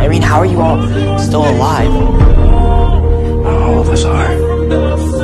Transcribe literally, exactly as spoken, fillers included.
mean, how are you all still alive? All of us are.